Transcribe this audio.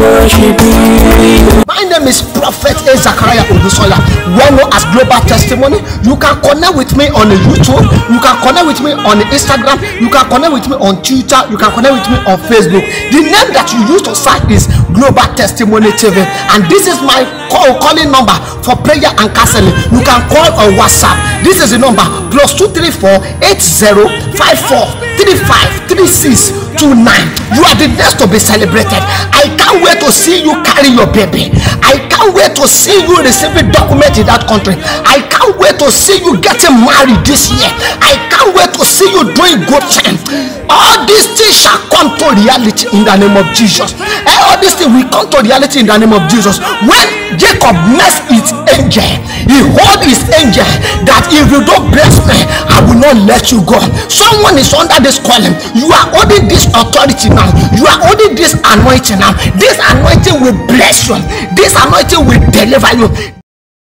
My name is Prophet ZECHARIAH Odusanya, well known as Global Testimony. You can connect with me on YouTube, you can connect with me on Instagram, you can connect with me on Twitter, you can connect with me on Facebook. The name that you use to search is Global Testimony TV, and this is my calling number for prayer and counseling. You can call on WhatsApp. This is the number +234 8054 353629. You are the next to be celebrated. I can't wait to see you carry your baby. I can't wait to see you receiving document in that country. I can't wait to see you getting married this year. I can't wait to see you doing good things. All these things shall come to reality in the name of Jesus. And all these things will come to reality in the name of Jesus. When Jacob met his angel, he hold his angel that if you don't bless me, I will not let you go. Someone is under this calling. You are holding this authority now. You are holding this anointing now. This anointing will bless you. This anointing will deliver you.